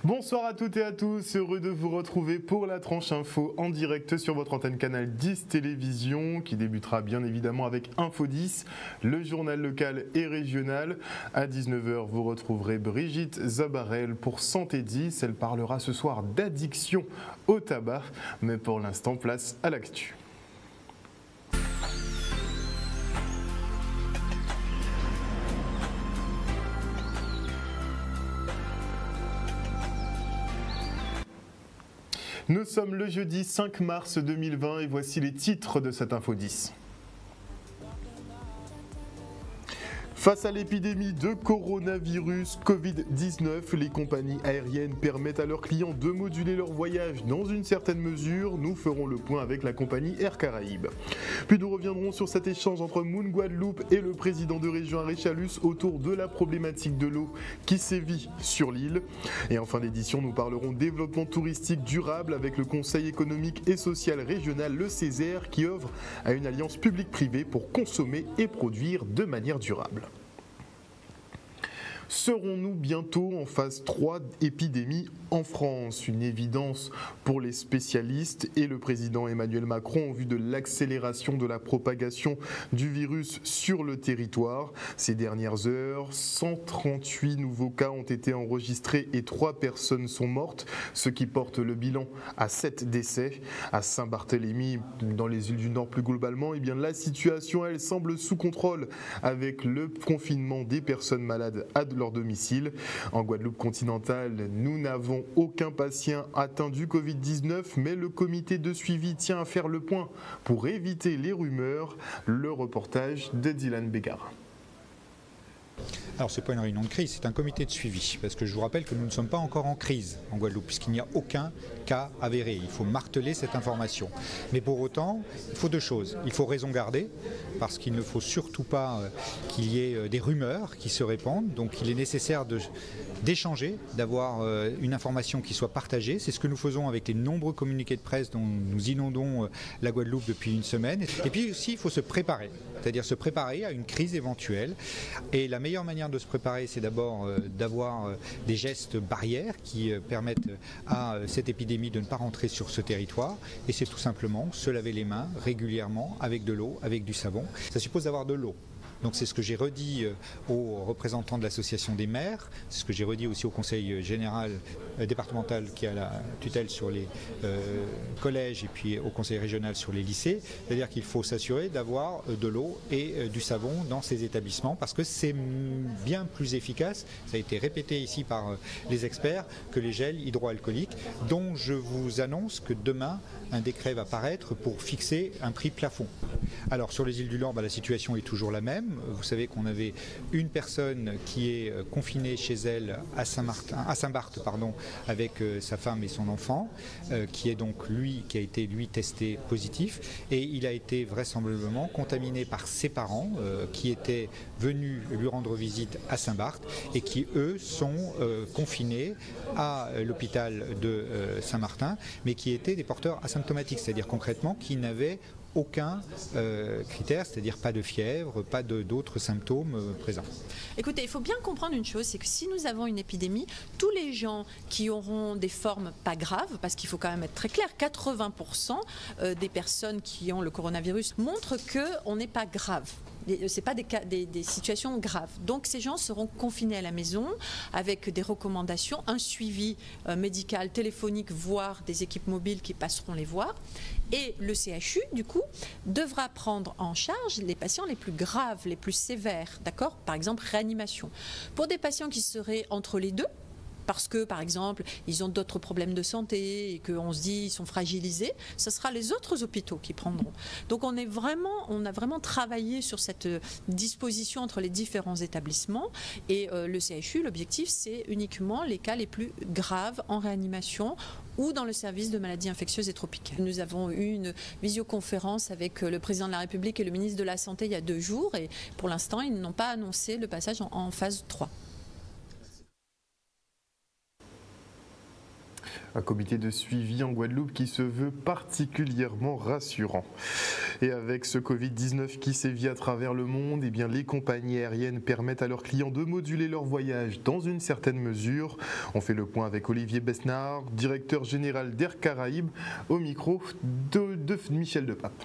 Bonsoir à toutes et à tous, heureux de vous retrouver pour la tranche info en direct sur votre antenne Canal 10 Télévision qui débutera bien évidemment avec Info 10, le journal local et régional. À 19h, vous retrouverez Brigitte Zabarel pour Santé 10. Elle parlera ce soir d'addiction au tabac, mais pour l'instant, place à l'actu. Nous sommes le jeudi 5 mars 2020 et voici les titres de cette Info 10. Face à l'épidémie de coronavirus Covid-19, les compagnies aériennes permettent à leurs clients de moduler leur voyage dans une certaine mesure. Nous ferons le point avec la compagnie Air Caraïbes. Puis nous reviendrons sur cet échange entre Moon Guadeloupe et le président de région Aréchalus autour de la problématique de l'eau qui sévit sur l'île. Et en fin d'édition, nous parlerons développement touristique durable avec le Conseil économique et social régional, le Césaire, qui œuvre à une alliance publique-privée pour consommer et produire de manière durable. Serons-nous bientôt en phase 3 d'épidémie en France? Une évidence pour les spécialistes et le président Emmanuel Macron en vue de l'accélération de la propagation du virus sur le territoire. Ces dernières heures, 138 nouveaux cas ont été enregistrés et 3 personnes sont mortes, ce qui porte le bilan à 7 décès. À Saint-Barthélemy, dans les îles du Nord plus globalement, eh bien, la situation elle semble sous contrôle avec le confinement des personnes malades à leur domicile. En Guadeloupe continentale, nous n'avons aucun patient atteint du Covid-19, mais le comité de suivi tient à faire le point pour éviter les rumeurs. Le reportage de Dylan Bégard. Alors ce n'est pas une réunion de crise, c'est un comité de suivi, parce que je vous rappelle que nous ne sommes pas encore en crise en Guadeloupe, puisqu'il n'y a aucun cas avéré. Il faut marteler cette information. Mais pour autant, il faut deux choses. Il faut raison garder, parce qu'il ne faut surtout pas qu'il y ait des rumeurs qui se répandent. Donc il est nécessaire d'échanger, d'avoir une information qui soit partagée. C'est ce que nous faisons avec les nombreux communiqués de presse dont nous inondons la Guadeloupe depuis une semaine. Et puis aussi, il faut se préparer, c'est-à-dire se préparer à une crise éventuelle. Et la meilleure manière de se préparer, c'est d'abord d'avoir des gestes barrières qui permettent à cette épidémie de ne pas rentrer sur ce territoire. Et c'est tout simplement se laver les mains régulièrement avec de l'eau, avec du savon. Ça suppose d'avoir de l'eau. Donc c'est ce que j'ai redit aux représentants de l'association des maires, c'est ce que j'ai redit aussi au conseil général départemental qui a la tutelle sur les collèges et puis au conseil régional sur les lycées, c'est-à-dire qu'il faut s'assurer d'avoir de l'eau et du savon dans ces établissements parce que c'est bien plus efficace, ça a été répété ici par les experts, que les gels hydroalcooliques dont je vous annonce que demain un décret va paraître pour fixer un prix plafond. Alors sur les îles du Nord, la situation est toujours la même. Vous savez qu'on avait une personne qui est confinée chez elle à Saint-Barth, avec sa femme et son enfant, qui a été testé positif, et il a été vraisemblablement contaminé par ses parents qui étaient venus lui rendre visite à Saint-Barth et qui eux sont confinés à l'hôpital de Saint-Martin, mais qui étaient des porteurs asymptomatiques, c'est-à-dire concrètement qui n'avaient aucun critère, c'est-à-dire pas de fièvre, pas d'autres symptômes présents. Écoutez, il faut bien comprendre une chose, c'est que si nous avons une épidémie, tous les gens qui auront des formes pas graves, parce qu'il faut quand même être très clair, 80% des personnes qui ont le coronavirus montrent qu'on n'est pas grave. Ce n'est pas des situations graves. Donc ces gens seront confinés à la maison avec des recommandations, un suivi médical, téléphonique, voire des équipes mobiles qui passeront les voir. Et le CHU, du coup, devra prendre en charge les patients les plus graves, les plus sévères, d'accord ? Par exemple, réanimation. Pour des patients qui seraient entre les deux, parce que, par exemple, ils ont d'autres problèmes de santé et qu'on se dit ils sont fragilisés, ce sera les autres hôpitaux qui prendront. Donc on a vraiment travaillé sur cette disposition entre les différents établissements et le CHU, l'objectif, c'est uniquement les cas les plus graves en réanimation ou dans le service de maladies infectieuses et tropicales. Nous avons eu une visioconférence avec le président de la République et le ministre de la Santé il y a 2 jours et pour l'instant, ils n'ont pas annoncé le passage en phase 3. Un comité de suivi en Guadeloupe qui se veut particulièrement rassurant. Et avec ce Covid-19 qui sévit à travers le monde, eh bien les compagnies aériennes permettent à leurs clients de moduler leur voyage dans une certaine mesure. On fait le point avec Olivier Besnard, directeur général d'Air Caraïbes, au micro de Michel Depape.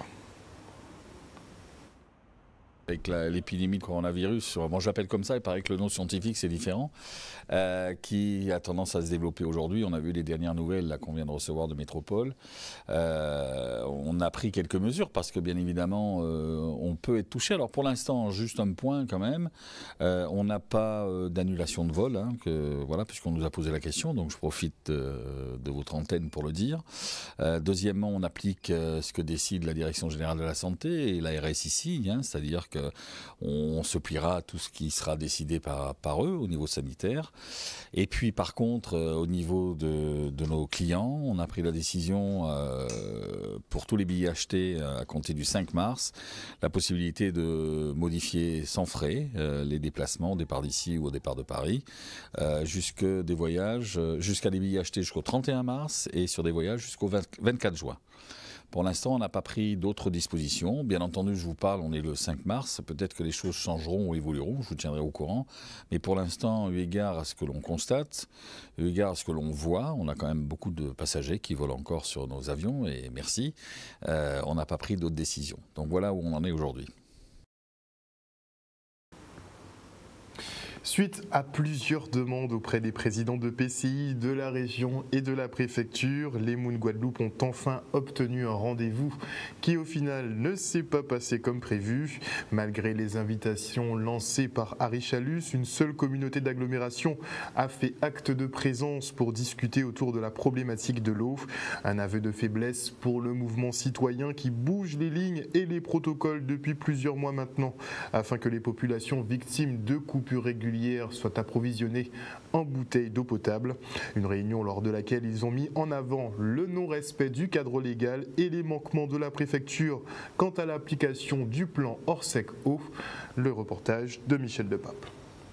Avec l'épidémie de coronavirus, moi j'appelle comme ça, il paraît que le nom scientifique c'est différent, qui a tendance à se développer aujourd'hui. On a vu les dernières nouvelles là qu'on vient de recevoir de Métropole. On a pris quelques mesures parce que bien évidemment on peut être touché. Alors pour l'instant, juste un point quand même, on n'a pas d'annulation de vol, hein, voilà, puisqu'on nous a posé la question, donc je profite de votre antenne pour le dire. Deuxièmement, on applique ce que décide la Direction Générale de la Santé et l'ARS ici, hein, c'est-à-dire qu'on se pliera à tout ce qui sera décidé par eux au niveau sanitaire. Et puis par contre, au niveau de nos clients, on a pris la décision pour tous les billets achetés à compter du 5 mars, la possibilité de modifier sans frais les déplacements au départ d'ici ou au départ de Paris, jusqu'à des billets achetés jusqu'au 31 mars et sur des voyages jusqu'au 24 juin. Pour l'instant, on n'a pas pris d'autres dispositions. Bien entendu, je vous parle, on est le 5 mars. Peut-être que les choses changeront ou évolueront, je vous tiendrai au courant. Mais pour l'instant, eu égard à ce que l'on constate, eu égard à ce que l'on voit, on a quand même beaucoup de passagers qui volent encore sur nos avions, et merci. On n'a pas pris d'autres décisions. Donc voilà où on en est aujourd'hui. Suite à plusieurs demandes auprès des présidents de PCI, de la région et de la préfecture, les Moon Guadeloupe ont enfin obtenu un rendez-vous qui au final ne s'est pas passé comme prévu. Malgré les invitations lancées par Harry Chalus, une seule communauté d'agglomération a fait acte de présence pour discuter autour de la problématique de l'eau. Un aveu de faiblesse pour le mouvement citoyen qui bouge les lignes et les protocoles depuis plusieurs mois maintenant, afin que les populations victimes de coupures régulières soient approvisionnés en bouteilles d'eau potable. Une réunion lors de laquelle ils ont mis en avant le non-respect du cadre légal et les manquements de la préfecture quant à l'application du plan Orsec eau. Le reportage de Michel Depape.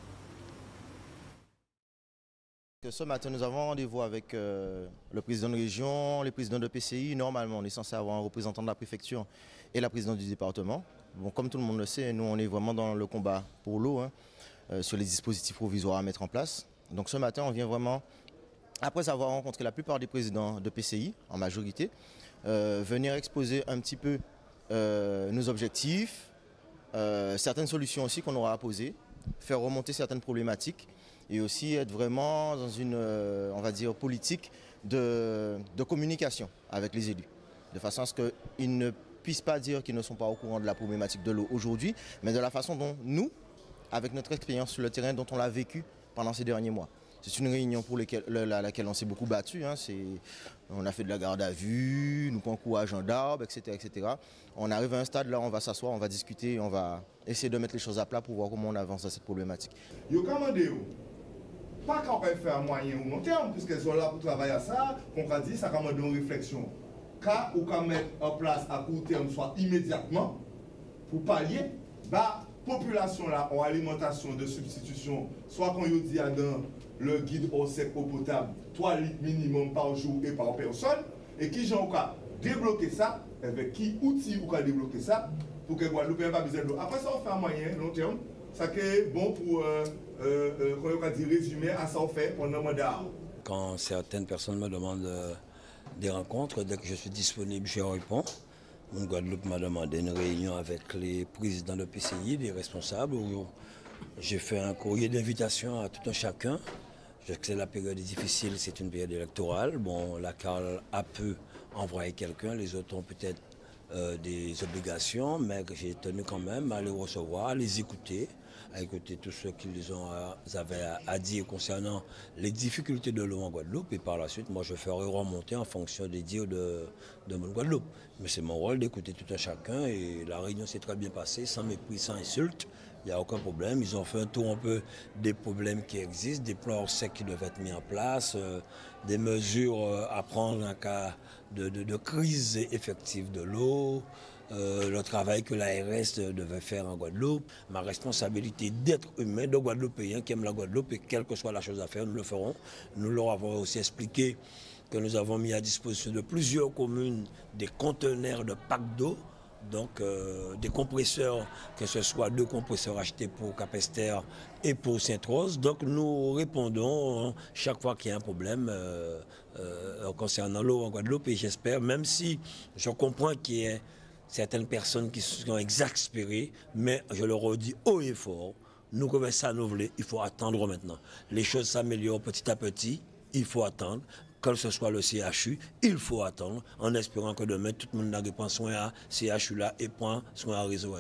Ce matin, nous avons rendez-vous avec le président de région, les présidents de PCI. Normalement, on est censé avoir un représentant de la préfecture et la présidente du département. Bon, comme tout le monde le sait, nous, on est vraiment dans le combat pour l'eau, hein, sur les dispositifs provisoires à mettre en place. Donc ce matin, on vient vraiment, après avoir rencontré la plupart des présidents de PCI, en majorité, venir exposer un petit peu nos objectifs, certaines solutions aussi qu'on aura à poser, faire remonter certaines problématiques et aussi être vraiment dans une, on va dire, politique de communication avec les élus, de façon à ce qu'ils ne puissent pas dire qu'ils ne sont pas au courant de la problématique de l'eau aujourd'hui, mais de la façon dont nous, avec notre expérience sur le terrain, dont on l'a vécu pendant ces derniers mois. C'est une réunion pour laquelle on s'est beaucoup battu. Hein. On a fait de la garde à vue, nous concours à gendarmes, etc., etc. On arrive à un stade là, on va s'asseoir, on va discuter, on va essayer de mettre les choses à plat pour voir comment on avance dans cette problématique. Yo commandé, pas qu'on peut faire un moyen ou long terme, puisqu'elles sont là pour travailler à ça, qu'on a dit, ça commande une réflexion. Car ou qu'on mettre en place à court terme, soit immédiatement, pour pallier, bah, population là en alimentation de substitution, soit qu'on y dit dans le guide au sec eau potable, 3 litres minimum par jour et par personne, et qui j'ai encore débloquer ça, avec qui outil ou qu'à débloquer ça, pour que Guadeloupe n'ait pas besoin d'eau. Après ça, on fait un moyen, long terme, ça qui est bon pour résumer à ça on fait pendant le mandat. Quand certaines personnes me demandent des rencontres, dès que je suis disponible, je réponds. Mon Guadeloupe m'a demandé une réunion avec les présidents de PCI, les responsables, où j'ai fait un courrier d'invitation à tout un chacun. Je sais que la période est difficile, c'est une période électorale. Bon, la CAL a peu envoyé quelqu'un, les autres ont peut-être des obligations, mais j'ai tenu quand même à les recevoir, à les écouter, à écouter tout ce qu'ils avaient à dire concernant les difficultés de l'eau en Guadeloupe. Et par la suite, moi, je ferai remonter en fonction des dires de mon Guadeloupe. Mais c'est mon rôle d'écouter tout un chacun. Et la réunion s'est très bien passée, sans mépris, sans insulte. Il n'y a aucun problème. Ils ont fait un tour un peu des problèmes qui existent, des plans secs qui doivent être mis en place, des mesures à prendre en cas de crise effective de l'eau. Le travail que l'ARS devait faire en Guadeloupe, ma responsabilité d'être humain, de Guadeloupéen qui aime la Guadeloupe et quelle que soit la chose à faire, nous le ferons. Nous leur avons aussi expliqué que nous avons mis à disposition de plusieurs communes des conteneurs de packs d'eau, donc des compresseurs, que ce soit 2 compresseurs achetés pour Capesterre et pour Sainte-Rose. Donc nous répondons chaque fois qu'il y a un problème concernant l'eau en Guadeloupe, et j'espère, même si je comprends qu'il y ait certaines personnes qui sont exaspérées, mais je leur redis haut et fort, nous commençons à nous voler, il faut attendre maintenant. Les choses s'améliorent petit à petit, il faut attendre. Que ce soit le CHU, il faut attendre, en espérant que demain, tout le monde n'a pas soin à CHU là et prend soin à réseau.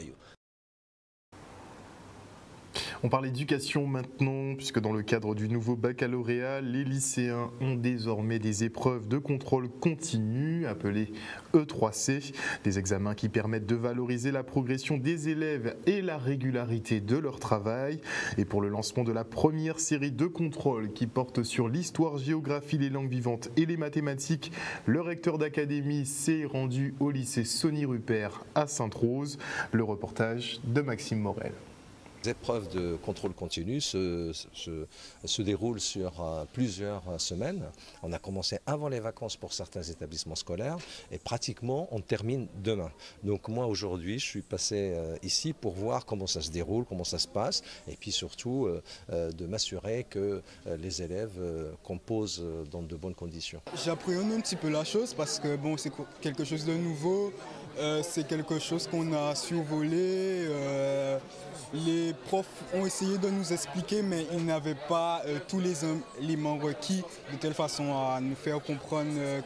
On parle éducation maintenant, puisque dans le cadre du nouveau baccalauréat, les lycéens ont désormais des épreuves de contrôle continu, appelées E3C, des examens qui permettent de valoriser la progression des élèves et la régularité de leur travail. Et pour le lancement de la première série de contrôles qui porte sur l'histoire, géographie, les langues vivantes et les mathématiques, le recteur d'académie s'est rendu au lycée Sonny Rupert à Sainte-Rose. Le reportage de Maxime Morel. Les épreuves de contrôle continu se déroulent sur plusieurs semaines. On a commencé avant les vacances pour certains établissements scolaires et pratiquement on termine demain. Donc moi aujourd'hui je suis passé ici pour voir comment ça se déroule, comment ça se passe et puis surtout de m'assurer que les élèves composent dans de bonnes conditions. J'appréhende un petit peu la chose parce que bon, c'est quelque chose de nouveau. C'est quelque chose qu'on a survolé. Les profs ont essayé de nous expliquer, mais ils n'avaient pas tous les éléments requis de telle façon à nous faire comprendre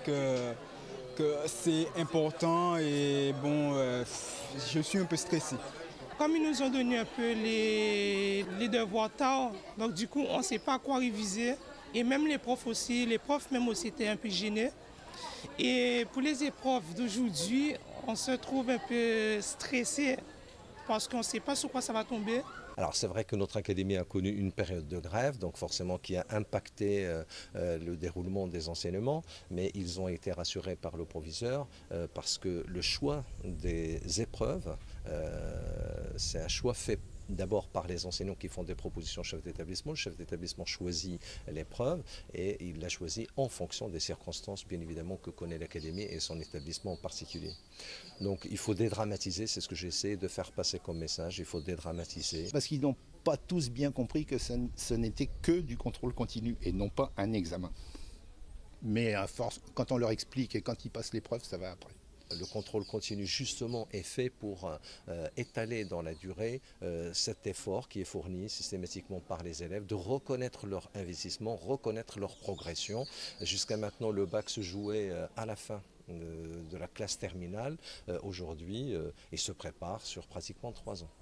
que c'est important. Et bon, je suis un peu stressé. Comme ils nous ont donné un peu les devoirs tard, donc du coup on ne sait pas quoi réviser. Et même les profs même aussi étaient un peu gênés. Et pour les épreuves d'aujourd'hui, on se trouve un peu stressé parce qu'on ne sait pas sur quoi ça va tomber. Alors c'est vrai que notre académie a connu une période de grève, donc forcément qui a impacté le déroulement des enseignements, mais ils ont été rassurés par le proviseur parce que le choix des épreuves, c'est un choix fait d'abord par les enseignants qui font des propositions au chef d'établissement. Le chef d'établissement choisit l'épreuve et il l'a choisi en fonction des circonstances, bien évidemment, que connaît l'académie et son établissement en particulier. Donc il faut dédramatiser, c'est ce que j'essaie de faire passer comme message, il faut dédramatiser. Parce qu'ils n'ont pas tous bien compris que ce n'était que du contrôle continu et non pas un examen. Mais à force, quand on leur explique et quand ils passent l'épreuve, ça va après. Le contrôle continu justement est fait pour étaler dans la durée cet effort qui est fourni systématiquement par les élèves, de reconnaître leur investissement, reconnaître leur progression. Jusqu'à maintenant le bac se jouait à la fin de la classe terminale. Aujourd'hui il se prépare sur pratiquement 3 ans.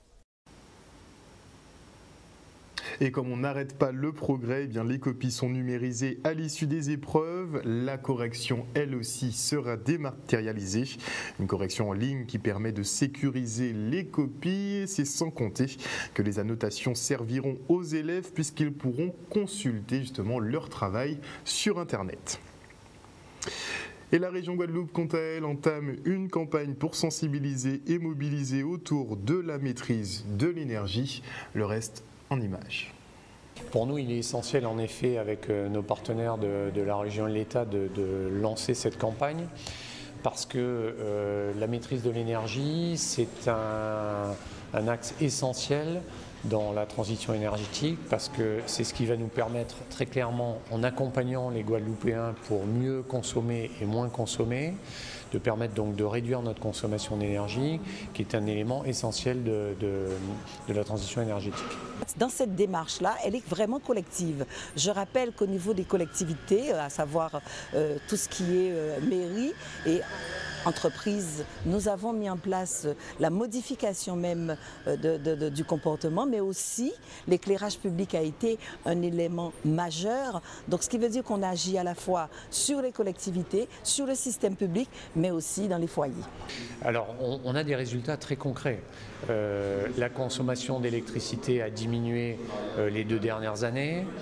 Et comme on n'arrête pas le progrès, eh bien les copies sont numérisées à l'issue des épreuves. La correction, elle aussi, sera dématérialisée. Une correction en ligne qui permet de sécuriser les copies. C'est sans compter que les annotations serviront aux élèves puisqu'ils pourront consulter justement leur travail sur Internet. Et la région Guadeloupe, quant à elle, entame une campagne pour sensibiliser et mobiliser autour de la maîtrise de l'énergie. Le reste en images. Pour nous, il est essentiel en effet avec nos partenaires de la région et de l'État de lancer cette campagne parce que la maîtrise de l'énergie, c'est un axe essentiel dans la transition énergétique parce que c'est ce qui va nous permettre très clairement, en accompagnant les Guadeloupéens pour mieux consommer et moins consommer, de permettre donc de réduire notre consommation d'énergie, qui est un élément essentiel de la transition énergétique. Dans cette démarche-là, elle est vraiment collective. Je rappelle qu'au niveau des collectivités, à savoir tout ce qui est mairie et entreprises, nous avons mis en place la modification même du comportement, mais aussi l'éclairage public a été un élément majeur. Donc ce qui veut dire qu'on agit à la fois sur les collectivités, sur le système public, mais aussi dans les foyers. Alors on a des résultats très concrets. La consommation d'électricité a diminué les 2 dernières années.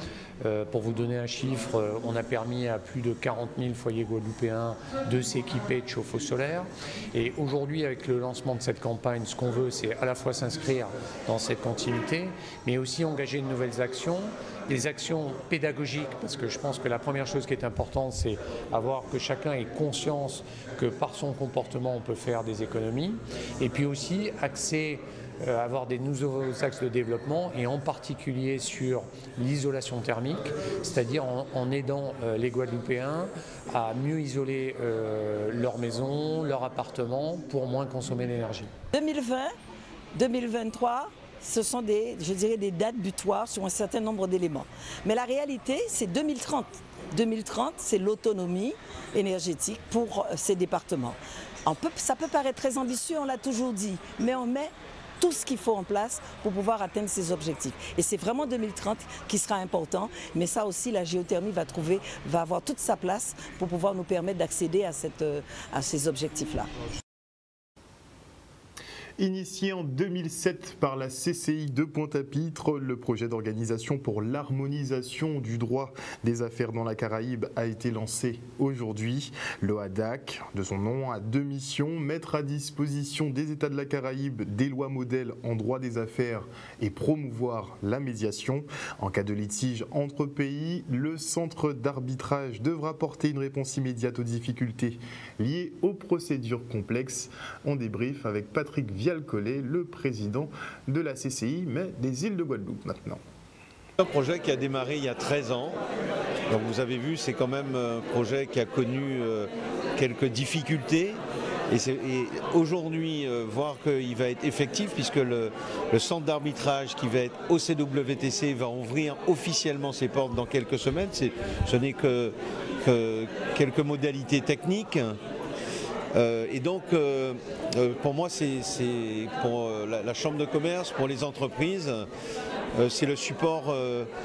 Pour vous donner un chiffre, on a permis à plus de 40 000 foyers guadeloupéens de s'équiper de chauffe-eau solaire. Et aujourd'hui, avec le lancement de cette campagne, ce qu'on veut, c'est à la fois s'inscrire dans cette continuité, mais aussi engager de nouvelles actions, des actions pédagogiques, parce que je pense que la première chose qui est importante, c'est avoir que chacun ait conscience que par son comportement, on peut faire des économies, et puis aussi avoir des nouveaux axes de développement, et en particulier sur l'isolation thermique, c'est-à-dire en aidant les Guadeloupéens à mieux isoler leur maison, leur appartement, pour moins consommer d'énergie. 2020, 2023, ce sont des dates butoirs sur un certain nombre d'éléments. Mais la réalité, c'est 2030. 2030, c'est l'autonomie énergétique pour ces départements. Ça peut paraître très ambitieux, on l'a toujours dit, mais on met tout ce qu'il faut en place pour pouvoir atteindre ces objectifs. Et c'est vraiment 2030 qui sera important, mais ça aussi, la géothermie va avoir toute sa place pour pouvoir nous permettre d'accéder à ces objectifs-là. Initié en 2007 par la CCI de Pointe-à-Pitre, le projet d'organisation pour l'harmonisation du droit des affaires dans la Caraïbe a été lancé aujourd'hui. L'OHADAC, de son nom, a deux missions: mettre à disposition des États de la Caraïbe des lois modèles en droit des affaires et promouvoir la médiation. En cas de litige entre pays, le centre d'arbitrage devra porter une réponse immédiate aux difficultés liées aux procédures complexes. On débrief avec Patrick Vialcollet, le président de la CCI, mais des îles de Guadeloupe maintenant. Un projet qui a démarré il y a 13 ans. Donc vous avez vu, c'est quand même un projet qui a connu quelques difficultés. Et aujourd'hui, voir qu'il va être effectif, puisque le centre d'arbitrage qui va être au CWTC va ouvrir officiellement ses portes dans quelques semaines. Ce n'est que quelques modalités techniques. Et donc, pour moi, c'est pour la Chambre de commerce, pour les entreprises, c'est le support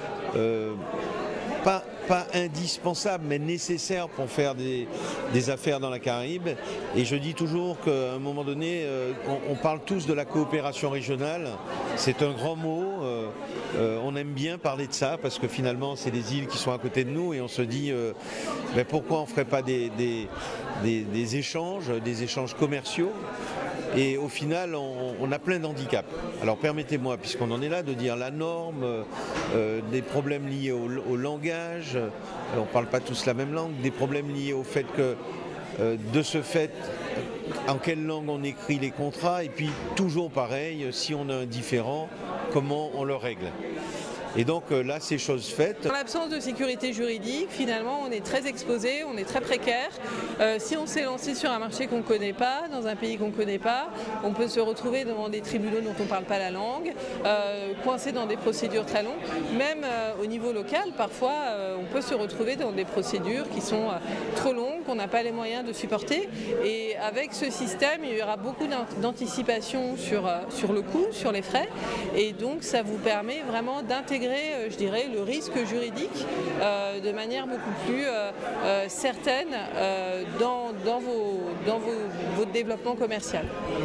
pas indispensable, mais nécessaire pour faire des affaires dans la Caraïbe. Et je dis toujours qu'à un moment donné, on parle tous de la coopération régionale. C'est un grand mot. On aime bien parler de ça parce que finalement, c'est des îles qui sont à côté de nous et on se dit pourquoi on ne ferait pas des échanges commerciaux. Et au final, on a plein d'handicaps. Alors permettez-moi, puisqu'on en est là, de dire la norme, des problèmes liés au langage, on ne parle pas tous la même langue, des problèmes liés au fait que, de ce fait, en quelle langue on écrit les contrats, et puis toujours pareil, si on a un différend, comment on le règle. Et donc là, c'est chose faite. En l'absence de sécurité juridique, finalement, on est très exposé, on est très précaire. Si on s'est lancé sur un marché qu'on ne connaît pas, dans un pays qu'on ne connaît pas, on peut se retrouver devant des tribunaux dont on ne parle pas la langue, coincé dans des procédures très longues. Même au niveau local, parfois, on peut se retrouver dans des procédures qui sont trop longues, qu'on n'a pas les moyens de supporter. Et avec ce système, il y aura beaucoup d'anticipation sur le coût, sur les frais. Et donc, ça vous permet vraiment d'intégrer, je dirais, le risque juridique de manière beaucoup plus certaine dans votre développement commercial.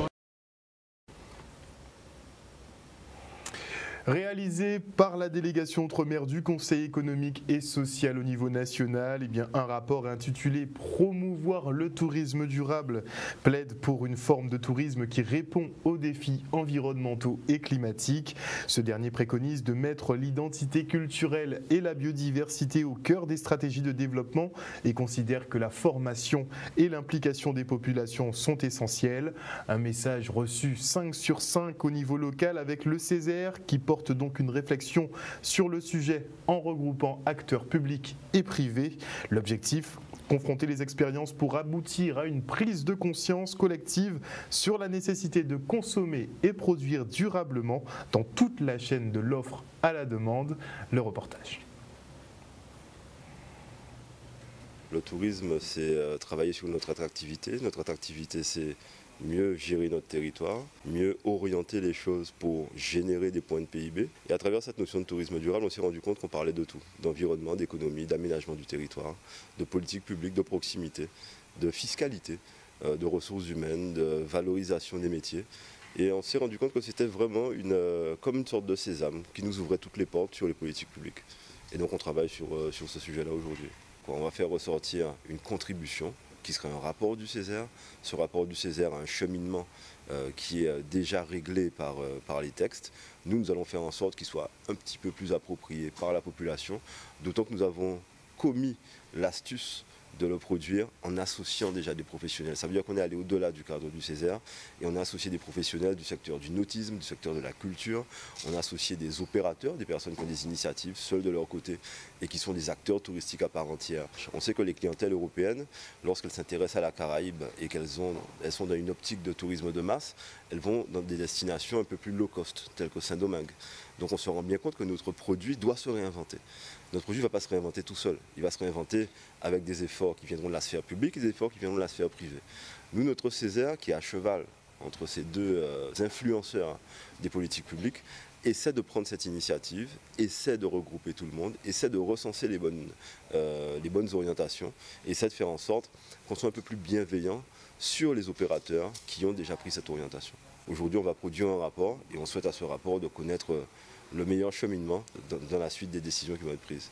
Réalisé par la délégation Outre-mer du Conseil économique et social au niveau national, un rapport intitulé « Promouvoir le tourisme durable » plaide pour une forme de tourisme qui répond aux défis environnementaux et climatiques. Ce dernier préconise de mettre l'identité culturelle et la biodiversité au cœur des stratégies de développement et considère que la formation et l'implication des populations sont essentielles. Un message reçu 5 sur 5 au niveau local avec le Césaire qui porte donc une réflexion sur le sujet en regroupant acteurs publics et privés. L'objectif, confronter les expériences pour aboutir à une prise de conscience collective sur la nécessité de consommer et produire durablement dans toute la chaîne de l'offre à la demande. Le reportage. Le tourisme, c'est travailler sur notre attractivité. Notre attractivité, c'est mieux gérer notre territoire, mieux orienter les choses pour générer des points de PIB. Et à travers cette notion de tourisme durable, on s'est rendu compte qu'on parlait de tout, d'environnement, d'économie, d'aménagement du territoire, de politique publique, de proximité, de fiscalité, de ressources humaines, de valorisation des métiers. Et on s'est rendu compte que c'était vraiment comme une sorte de sésame qui nous ouvrait toutes les portes sur les politiques publiques. Et donc on travaille sur ce sujet-là aujourd'hui. On va faire ressortir une contribution qui serait un rapport du Césaire. Ce rapport du Césaire a un cheminement qui est déjà réglé par les textes. Nous allons faire en sorte qu'il soit un petit peu plus approprié par la population, d'autant que nous avons commis l'astuce de le produire en associant déjà des professionnels. Ça veut dire qu'on est allé au-delà du cadre du Césaire et on a associé des professionnels du secteur du nautisme, du secteur de la culture, on a associé des opérateurs, des personnes qui ont des initiatives seules de leur côté et qui sont des acteurs touristiques à part entière. On sait que les clientèles européennes, lorsqu'elles s'intéressent à la Caraïbe et elles sont dans une optique de tourisme de masse, elles vont dans des destinations un peu plus low cost, telles que Saint-Domingue. Donc on se rend bien compte que notre produit doit se réinventer. Notre produit ne va pas se réinventer tout seul. Il va se réinventer avec des efforts qui viendront de la sphère publique et des efforts qui viendront de la sphère privée. Nous, notre Césaire, qui est à cheval entre ces deux influenceurs des politiques publiques, essaie de prendre cette initiative, essaie de regrouper tout le monde, essaie de recenser les bonnes orientations, essaie de faire en sorte qu'on soit un peu plus bienveillant sur les opérateurs qui ont déjà pris cette orientation. Aujourd'hui, on va produire un rapport et on souhaite à ce rapport de connaître le meilleur cheminement dans la suite des décisions qui vont être prises.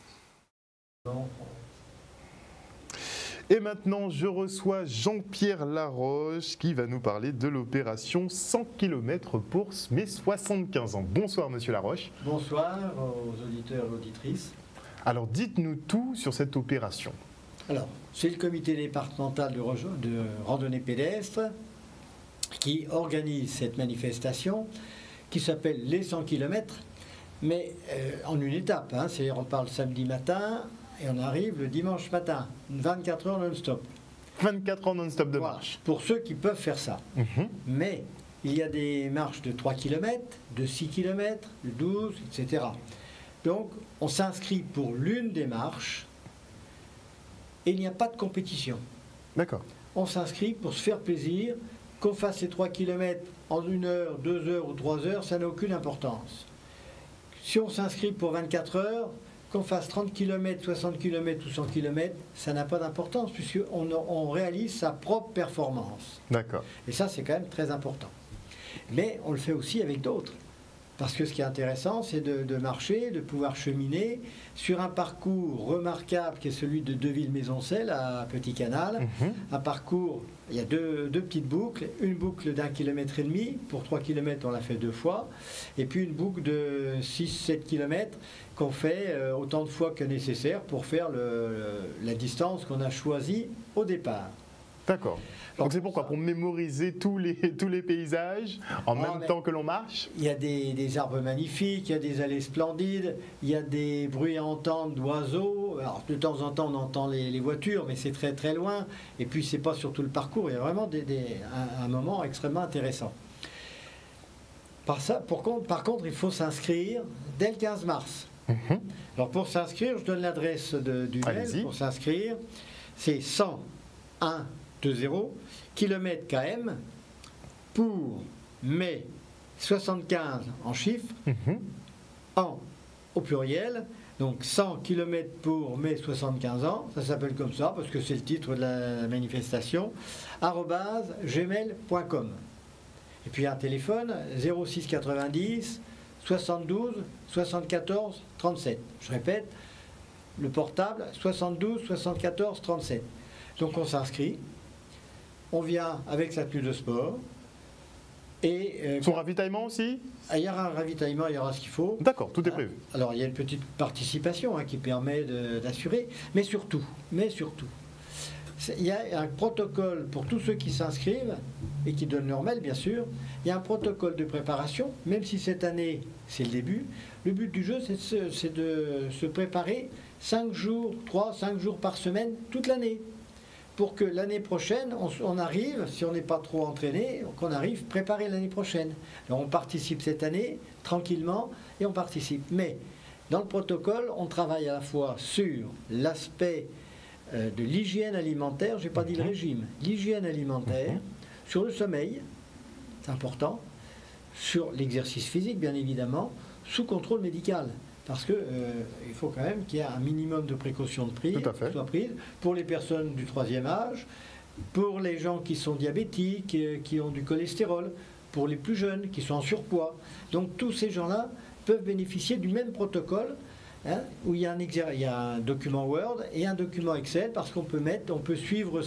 Et maintenant, je reçois Jean-Pierre Laroche qui va nous parler de l'opération 100 km pour mes 75 ans. Bonsoir Monsieur Laroche. Bonsoir aux auditeurs et auditrices. Alors dites-nous tout sur cette opération. Alors, c'est le comité départemental de randonnée pédestre qui organise cette manifestation qui s'appelle les 100 km. Mais en une étape, hein, c'est-à-dire on parle samedi matin et on arrive le dimanche matin, 24 heures non-stop. 24 heures non-stop de marche. Pour ceux qui peuvent faire ça. Mais il y a des marches de 3 km, de 6 km, de 12, etc. Donc on s'inscrit pour l'une des marches et il n'y a pas de compétition. D'accord. On s'inscrit pour se faire plaisir, qu'on fasse les 3 km en 1 heure, 2 heures ou 3 heures, ça n'a aucune importance. Si on s'inscrit pour 24 heures, qu'on fasse 30 km, 60 km ou 100 km, ça n'a pas d'importance puisqu'on réalise sa propre performance. D'accord. Et ça, c'est quand même très important. Mais on le fait aussi avec d'autres. Parce que ce qui est intéressant, c'est de marcher, de pouvoir cheminer sur un parcours remarquable qui est celui de Deville-Maisoncelles à Petit Canal. Un parcours, il y a deux petites boucles. Une boucle d'1,5 km. Pour 3 km, on l'a fait 2 fois. Et puis une boucle de 6-7 km qu'on fait autant de fois que nécessaire pour faire la distance qu'on a choisie au départ. D'accord. Donc c'est pourquoi? Pour mémoriser tous les paysages en même temps que l'on marche? Il y a des arbres magnifiques, il y a des allées splendides, il y a des bruits à entendre d'oiseaux. Alors de temps en temps on entend les voitures, mais c'est très très loin. Et puis c'est pas sur tout le parcours, il y a vraiment un moment extrêmement intéressant. Par contre, il faut s'inscrire dès le 15 mars. Alors pour s'inscrire, je donne l'adresse du mail pour s'inscrire. C'est 101 20 km km pour mai 75 en chiffres, an au pluriel, donc 100 km pour mai 75 ans, ça s'appelle comme ça parce que c'est le titre de la manifestation, @gmail.com. Et puis un téléphone 06 90 72 74 37. Je répète, le portable 72 74 37. Donc on s'inscrit. On vient avec sa tenue de sport. Et son ravitaillement aussi? Il y aura un ravitaillement, il y aura ce qu'il faut. D'accord, tout est prévu. Alors il y a une petite participation qui permet d'assurer, mais surtout, il y a un protocole pour tous ceux qui s'inscrivent et qui donnent leur mail, bien sûr. Il y a un protocole de préparation, même si cette année c'est le début. Le but du jeu, c'est de se préparer 5 jours par semaine, toute l'année. Pour que l'année prochaine, on arrive, si on n'est pas trop entraîné, qu'on arrive préparer l'année prochaine. Alors on participe cette année, tranquillement, et on participe. Mais dans le protocole, on travaille à la fois sur l'aspect de l'hygiène alimentaire, je n'ai pas dit le régime, l'hygiène alimentaire, sur le sommeil, c'est important, sur l'exercice physique, bien évidemment, sous contrôle médical. Parce qu'il faut quand même qu'il y ait un minimum de précautions qui soient prises pour les personnes du 3e âge, pour les gens qui sont diabétiques, qui ont du cholestérol, pour les plus jeunes qui sont en surpoids. Donc tous ces gens-là peuvent bénéficier du même protocole hein, où il y a un document Word et un document Excel, parce qu'on peut suivre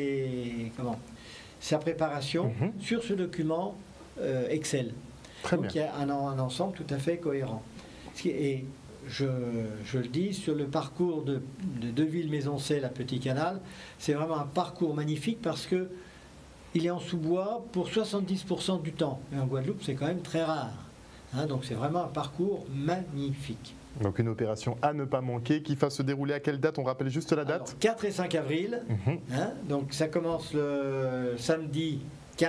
sa préparation sur ce document Excel. Donc il y a un ensemble tout à fait cohérent. Et je le dis, sur le parcours de Deville-Maisoncelles à Petit Canal, c'est vraiment un parcours magnifique parce que il est en sous-bois pour 70% du temps. Mais en Guadeloupe, c'est quand même très rare. Hein, donc c'est vraiment un parcours magnifique. Donc une opération à ne pas manquer, qui va se dérouler à quelle date? On rappelle juste la date. Alors, 4 et 5 avril. Hein, donc ça commence le samedi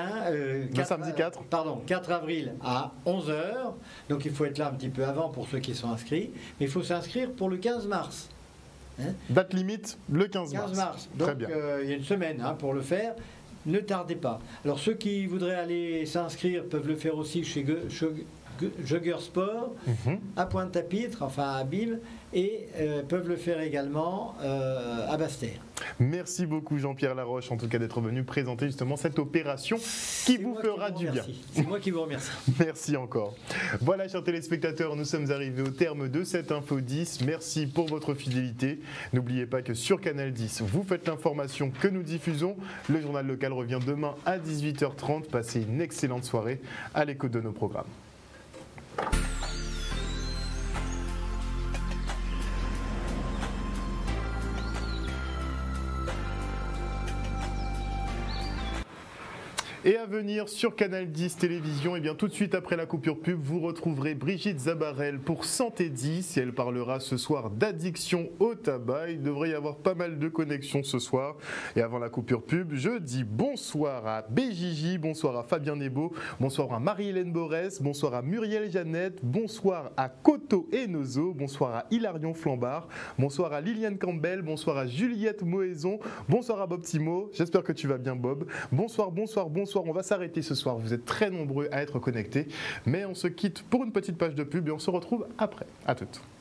4 avril à 11h. Donc il faut être là un petit peu avant pour ceux qui sont inscrits. Mais il faut s'inscrire pour le 15 mars. Hein. Date limite, le 15 mars. Donc très bien. Il y a une semaine pour le faire. Ne tardez pas. Alors ceux qui voudraient aller s'inscrire peuvent le faire aussi chez Jogger Sport, à Pointe-à-Pitre, enfin à Bîle, et peuvent le faire également à Basse-Terre. Merci beaucoup Jean-Pierre Laroche, en tout cas d'être venu présenter justement cette opération qui vous fera du bien. C'est moi qui vous remercie. Merci encore. Voilà, chers téléspectateurs, nous sommes arrivés au terme de cette Info 10. Merci pour votre fidélité. N'oubliez pas que sur Canal 10, vous faites l'information que nous diffusons. Le journal local revient demain à 18h30. Passez une excellente soirée à l'écoute de nos programmes. Et à venir sur Canal 10 Télévision, et bien tout de suite après la coupure pub, vous retrouverez Brigitte Zabarel pour Santé 10 et elle parlera ce soir d'addiction au tabac. Il devrait y avoir pas mal de connexions ce soir. Et avant la coupure pub, je dis bonsoir à BJJ, bonsoir à Fabien Nebo, bonsoir à Marie-Hélène Borès, bonsoir à Muriel Jeannette, bonsoir à Coto et Nozo, bonsoir à Hilarion Flambard, bonsoir à Liliane Campbell, bonsoir à Juliette Moëson, bonsoir à Bob Timo, j'espère que tu vas bien Bob, bonsoir. On va s'arrêter ce soir, vous êtes très nombreux à être connectés, mais on se quitte pour une petite page de pub et on se retrouve après. À toutes.